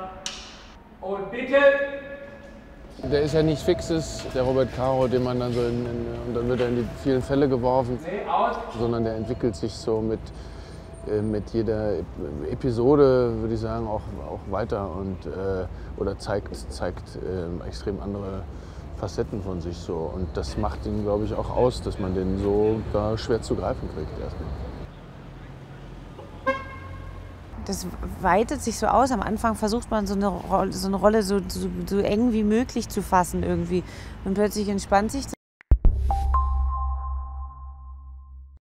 Und bitte. Der ist ja nicht fixes, der Robert Caro, den man dann so und dann wird er in die vielen Fälle geworfen, sondern der entwickelt sich so mit jeder Episode, würde ich sagen, auch weiter und oder zeigt extrem andere Facetten von sich so. Und das macht ihn, glaube ich, auch aus, dass man den so gar schwer zu greifen kriegt erstmal. Das weitet sich so aus. Am Anfang versucht man so eine Rolle so eng wie möglich zu fassen irgendwie. Und plötzlich entspannt sich